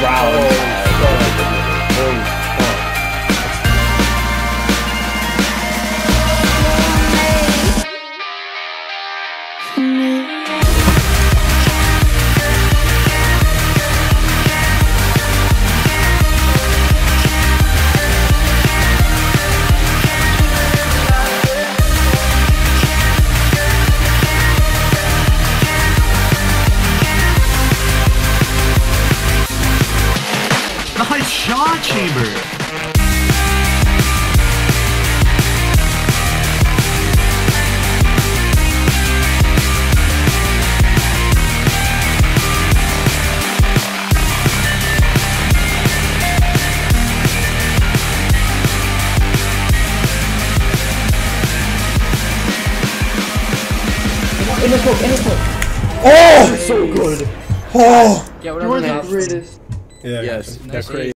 Nice shot, Chamber! In the smoke. Oh! So good. Oh! Yeah, whatever. You are the greatest. Yeah. Yes, that's crazy.